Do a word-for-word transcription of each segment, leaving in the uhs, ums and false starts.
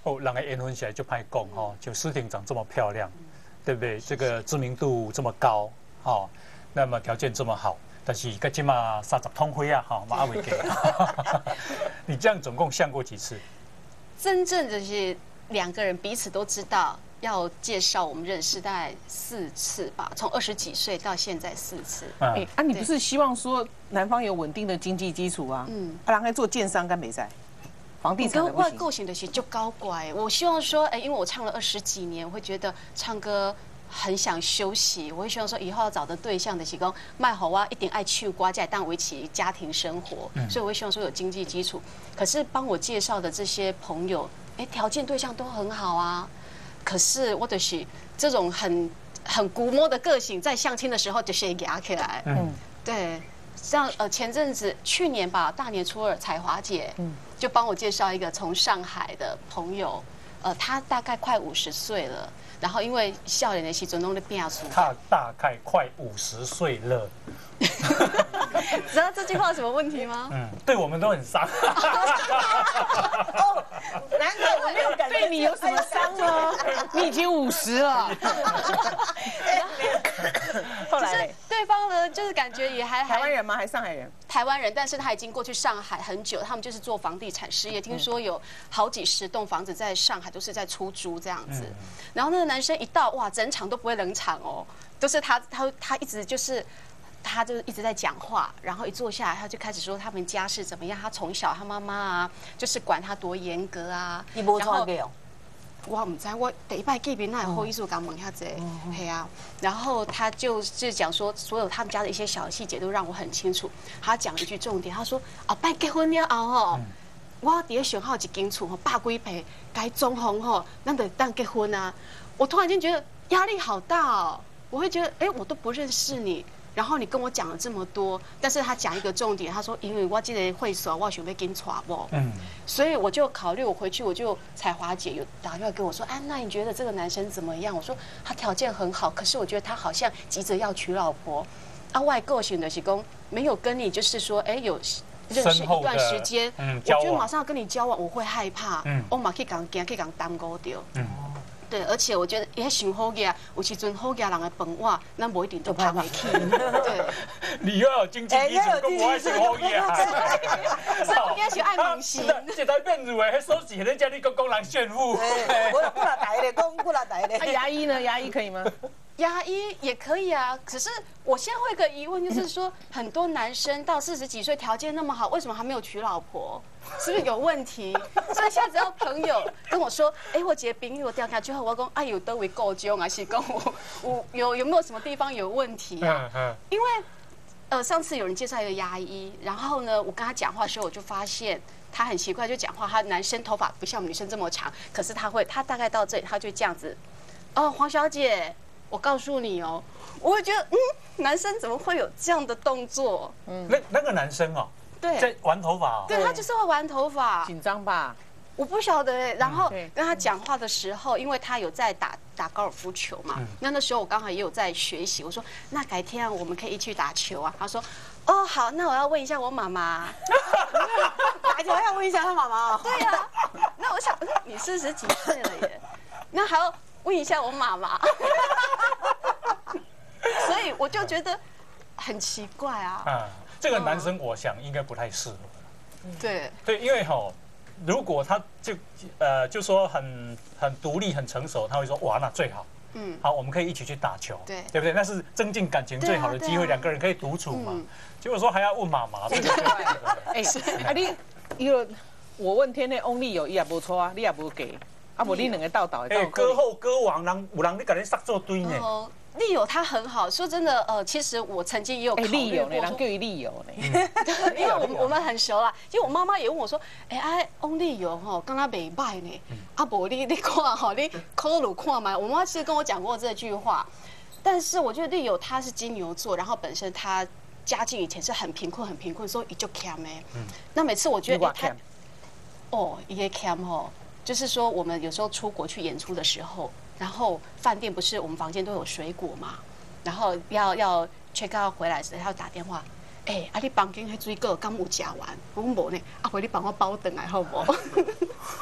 哦，人的缘分起来就拍讲哈，就施廷长这么漂亮，对不对？这个知名度这么高，哈，那么条件这么好，但是个起码三十通灰啊，哈，嘛阿伟给。你这样总共相过几次？ 真正的是两个人彼此都知道。 要介绍我们认识大概四次吧，从二十几岁到现在四次。 哎啊，你不是希望说男方有稳定的经济基础啊？嗯，啊，然后做建商跟美在，房地产的不行。 我个性的是就高乖，我希望说，哎，因为我唱了二十几年，我会觉得唱歌很想休息。我会希望说，以后要找的对象的是讲卖好啊，一定爱去瓜在当维持家庭生活。所以我会希望说有经济基础。可是帮我介绍的这些朋友，哎，条件对象都很好啊。 可是我就是这种很很古摸的个性，在相亲的时候就是压起来。嗯，对，像呃前阵子去年吧，大年初二彩华姐，嗯，就帮我介绍一个从上海的朋友，呃，他大概快五十岁了，然后因为笑脸的时阵弄的变数， 他大概快五十岁了。 知道这句话有什么问题吗？ 嗯，对我们都很伤。 哦，难得我没有感觉对你有什么伤呢？你已经五十了。后来对方呢，就是感觉也还台湾人吗？还是上海人？ 台湾人，但是他已经过去上海很久，他们就是做房地产事业，听说有好几十栋房子在上海都是在出租这样子。然后那个男生一到，哇，整场都不会冷场哦，都是他他他一直就是。 他就一直在讲话，然后一坐下来，他就开始说他们家是怎么样。他从小他妈妈啊，就是管他多严格啊。 你无错过哦？ 我唔知，我第一摆见面那好意思讲问下这，系啊。然后他就是讲说，所有他们家的一些小细节都让我很清楚。他讲一句重点，他说后摆结婚了后吼，我伫咧想好一间厝吼，百几平，该装潢吼，咱得当结婚啊。我突然间觉得压力好大哦，我会觉得，哎，我都不认识你。 然后你跟我讲了这么多，但是他讲一个重点，他说因为我记得会所，我想要跟你传不，嗯，所以我就考虑，我回去我就彩华姐有打电话跟我说，哎，那你觉得这个男生怎么样？我说他条件很好，可是我觉得他好像急着要娶老婆，啊，外个性的是公没有跟你就是说，哎，有认识一段时间，嗯，我觉得马上要跟你交往，我会害怕，嗯，我马去讲惊去讲耽误掉，嗯。 对，而且我觉得也想好嘅，有时阵好嘅人的饭碗，咱不一定都拍得起。对， 你又有经济基础，跟我爱想好嘅啊。 所以我应该是爱明星。 这台变乳诶，手指在家里跟工人炫富。 我不拉台的，讲不拉台的。 那牙医呢？牙医可以吗？ 牙医也可以啊，可是我现在会有个疑问，就是说很多男生到四十几岁条件那么好，为什么还没有娶老婆？是不是有问题？所以现在只要朋友跟我说，哎，我姐朋友掉下之后，我讲，哎，有得为够钟，还是跟我我有有没有什么地方有问题啊？因为呃，上次有人介绍一个牙医，然后呢，我跟他讲话的时候，我就发现他很奇怪，就讲话，他男生头发不像女生这么长，可是他会，他大概到这里，他就这样子，哦，黄小姐。 我告诉你哦，我会觉得，嗯，男生怎么会有这样的动作？ 嗯，那那个男生哦， 对， 在玩头发哦， 对他就是会玩头发， 紧张吧？ 我不晓得哎。然后跟他讲话的时候，因为他有在打打高尔夫球嘛，那那时候我刚好也有在学习。我说，那改天我们可以一起打球啊。他说，哦，好，那我要问一下我妈妈。 打球要问一下他妈妈哦。 对呀，那我想，你四十几岁了耶，那还要问一下我妈妈。所以我就觉得很奇怪啊。啊， 这个男生我想应该不太适合。 对对，因为哈，如果他就呃就说很很独立、很成熟，他会说哇，那最好。嗯，好，我们可以一起去打球，对对不对？那是增进感情最好的机会，两个人可以独处嘛。结果说还要问妈妈，对不对？ 哎，啊你有我问天内 only 有伊也无错啊，你也无给，啊无你两个斗斗的。 哎，歌后歌王，人有人你跟你杀做堆呢。 利友他很好，说真的，呃，其实我曾经也有考虑过，利友呢，人叫伊利友呢， 因为我们我们很熟啦。因为我妈妈也问我说，哎哎，翁利友吼，刚刚没败呢，啊不，你你看吼，你考虑看嘛。我妈妈其实跟我讲过这句话，但是我觉得利友他是金牛座，然后本身他家境以前是很贫困很贫困，所以就欠哎。那每次我觉得他，哦，也欠吼，就是说我们有时候出国去演出的时候。然后饭店不是我们房间都有水果嘛，然后要要 check out 回来时，他要打电话，哎，啊你房间迄水果敢有吃完？我讲无呢，啊回你帮我包回来好不？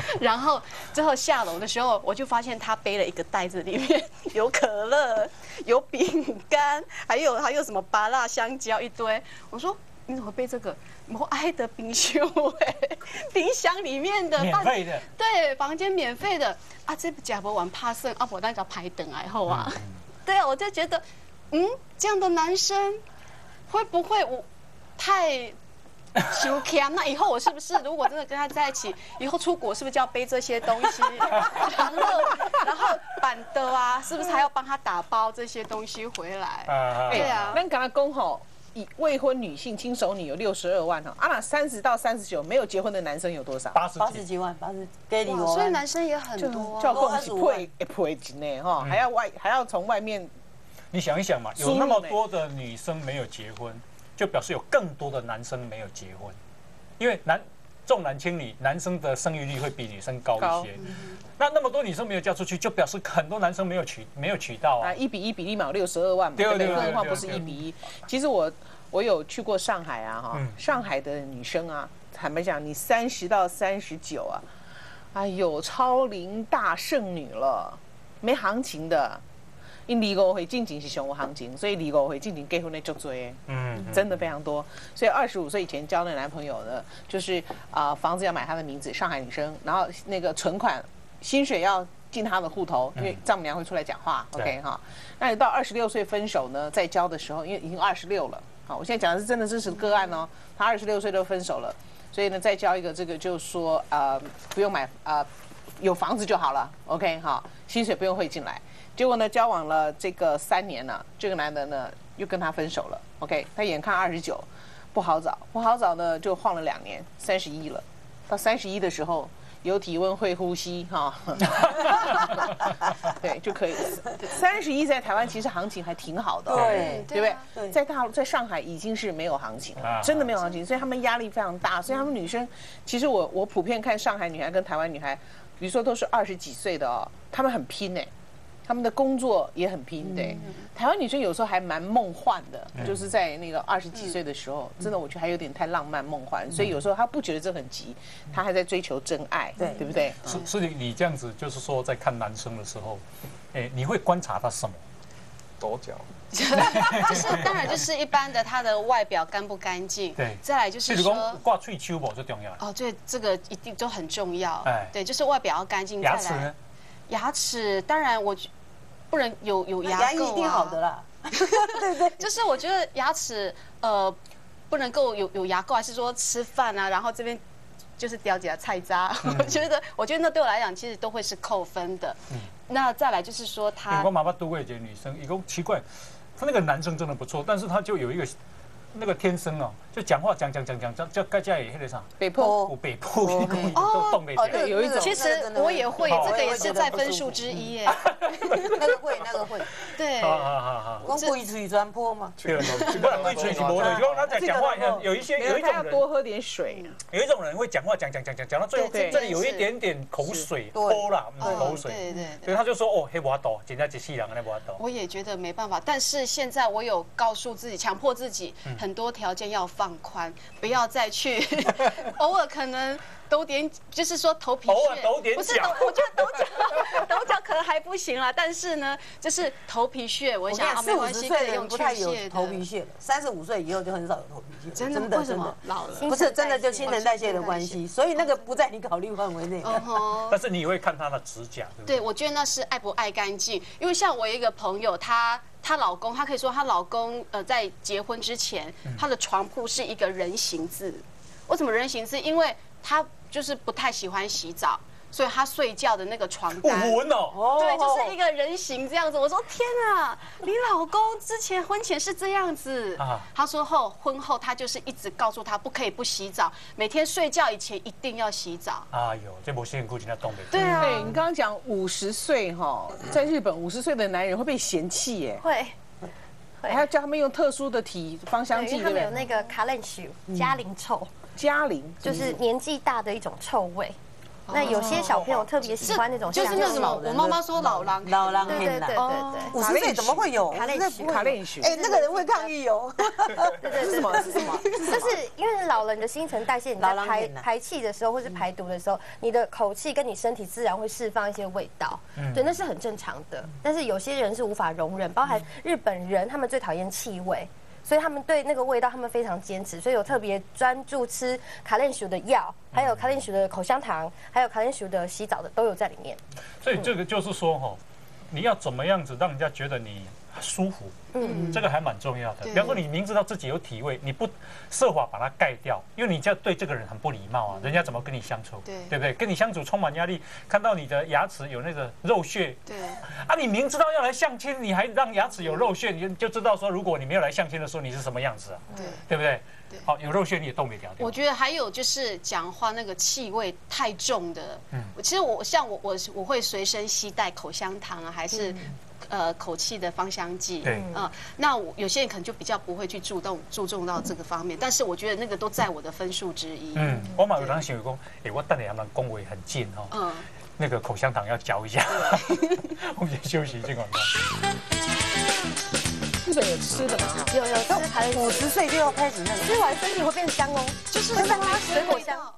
然后之后下楼的时候，我就发现他背了一个袋子，里面有可乐、有饼干，还有还有什么芭乐、香蕉一堆。我说你怎么背这个？我爱的冰箱哎，冰箱里面的免费的， 对，房间免费的啊，这假不完怕剩啊，我那个排等来后啊，对啊，我就觉得，嗯，这样的男生会不会我太？修 cam， 那以后我是不是如果真的跟他在一起，以后出国是不是就要背这些东西？然后，然后板的啊，是不是还要帮他打包这些东西回来？对啊， 那刚才公吼，以未婚女性亲手女有六十二万哈，啊那三十到三十九没有结婚的男生有多少？ 八十八十几万，八十给你我。 所以男生也很多， 叫恭喜配一配金呢哈，还要外还要从外面。 你想一想嘛，有那么多的女生没有结婚。就表示有更多的男生没有结婚，因为男重男轻女，男生的生育率会比女生高一些。那那么多女生没有嫁出去，就表示很多男生没有娶没有娶到啊。 一比一比例嘛，有六十二万嘛，对不对？更何况不是一比一。其实我我有去过上海啊，哈，上海的女生啊，坦白讲，你三十到三十九啊，哎呦，超龄大剩女了，没行情的。因离过会进行是上有行情，所以离过会进行结婚的就多，嗯，真的非常多。所以二十五岁以前交的男朋友呢，就是啊、呃、房子要买他的名字，上海女生，然后那个存款、薪水要进他的户头，因为丈母娘会出来讲话、嗯、，OK 哈。那你到二十六岁分手呢，再交的时候，因为已经二十六了，好，我现在讲的是真的真实的个案哦，他二十六岁就分手了，所以呢再交一个这个就是说呃不用买呃有房子就好了 ，OK 哈，薪水不用汇进来。结果呢，交往了这个三年了，这个男的呢又跟他分手了。OK， 他眼看二十九，不好找，不好找呢，就晃了两年，三十一了。到三十一的时候，有体温会呼吸哈，对就可以。三十一在台湾其实行情还挺好的、哦， 对对不对？在大陆在上海已经是没有行情了，真的没有行情，所以他们压力非常大。所以他们女生，其实我我普遍看上海女孩跟台湾女孩，比如说都是二十几岁的哦，她们很拼哎。他们的工作也很拼，对。台湾女生有时候还蛮梦幻的，就是在那个二十几岁的时候，真的我觉得还有点太浪漫梦幻，所以有时候她不觉得这很急，她还在追求真爱，对对不对？ 是是你你这样子，就是说在看男生的时候，哎，你会观察他什么？ 抖脚。 就是当然就是一般的他的外表干不干净，对。再来就是说挂喙鬚不最重要。 哦，对，这个一定都很重要。哎，对，就是外表要干净。 牙齿呢？ 牙齿当然我。不能有有牙垢、啊， 牙医一定好的啦，对不对？ 就是我觉得牙齿呃不能够有有牙垢，还是说吃饭啊，然后这边就是掉几下菜渣，嗯、我觉得我觉得那对我来讲其实都会是扣分的。嗯、那再来就是说他， 我妈妈都会觉得女生，一个奇怪，他那个男生真的不错，但是他就有一个。那个天生哦，就讲话讲讲讲讲讲叫该家也那个啥， 北坡， 北坡都动没起来。 有一种， 其实我也会，这个也是在分数之一耶。 那个会，那个会， 对。 好好好好。 光故意吹专坡嘛？ 对，不然故意吹是没的。因为他在讲话，有一些有一种人要多喝点水。 有一种人会讲话讲讲讲讲讲到最后，这里有一点点口水脱了，口水。对对。所以他就说哦，黑不抖，人家机器人那不抖。 我也觉得没办法，但是现在我有告诉自己，强迫自己。很多条件要放宽，不要再去偶尔可能抖点，就是说头皮屑， 偶尔抖点脚， 不是抖，我觉得抖脚抖脚可能还不行啦，但是呢，就是头皮屑，我想四五十岁的人不太有头皮屑了，三十五岁以后就很少有头皮屑， 真的真的真的老了， 不是真的就新陈代谢的关系，所以那个不在你考虑范围内。 但是你会看她的指甲，对不对？ 对，我觉得那是爱不爱干净，因为像我一个朋友，她。她老公，她可以说她老公，呃，在结婚之前，她的床铺是一个人形字。为什么人形字？因为她就是不太喜欢洗澡，所以她睡觉的那个床单， 哦， 对，就是一个人形这样子。我说天啊，你老公之前婚前是这样子啊？他说后婚后他就是一直告诉他不可以不洗澡，每天睡觉以前一定要洗澡。 哎呦，这某些人估计在东北。 对啊， 对你刚刚讲五十岁哈，在日本五十岁的男人会被嫌弃耶， 会， 还要教他们用特殊的体芳香剂， 因为他们有那个卡lensu 加龄臭， 加龄就是年纪大的一种臭味。 那有些小朋友特别喜欢那种， 就是那什么，我妈妈说老狼， 老狼对对对对对， 五十岁怎么会有？ 卡类许， 卡类许， 哎，那个人会抗议哦。 对对，是什么？是什么？就是因为老了，你的新陈代谢，你在排排气的时候或是排毒的时候，你的口气跟你身体自然会释放一些味道，对，那是很正常的。但是有些人是无法容忍，包含日本人，他们最讨厌气味。所以他们对那个味道，他们非常坚持，所以有特别专注吃卡lensu的药，还有卡lensu的口香糖，还有卡lensu的洗澡的都有在里面。 所以这个就是说哈，你要怎么样子让人家觉得你舒服，嗯，这个还蛮重要的。比方说你明知道自己有体味，你不设法把它盖掉，因为你这样对这个人很不礼貌啊，人家怎么跟你相处？对，对不对？跟你相处充满压力，看到你的牙齿有那个肉屑，对，啊，你明知道要来相亲，你还让牙齿有肉屑，你就知道说，如果你没有来相亲的时候，你是什么样子啊？对，对不对？好，有肉屑你也动不了。 我觉得还有就是讲话那个气味太重的，嗯，其实我像我我我会随身携带口香糖啊，还是呃口气的芳香剂，对，嗯，那我有些人可能就比较不会去注重注重到这个方面，但是我觉得那个都在我的分数之一。嗯， 我嘛有人想讲，哎，我等下他们恭维很近哦，嗯，那个口香糖要嚼一下。我们先休息，进广告。 日本有吃的吗？ 有有吃，还五十岁就要开始那个，吃完身体会变香哦，就是水果香。